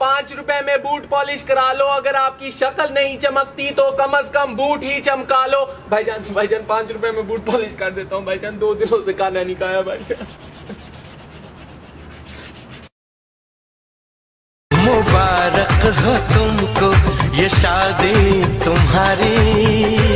5 रुपए में boot polish करा लो, अगर आपकी शक्ल नहीं चमकती तो कम से कम बूट ही चमका लो। भाईजान 5 रुपए में बूट पॉलिश कर देता हूँ भाईजान, 2 दिनों से खाना नहीं खाया भाईजान। मुबारक हो तुमको ये शादी तुम्हारी।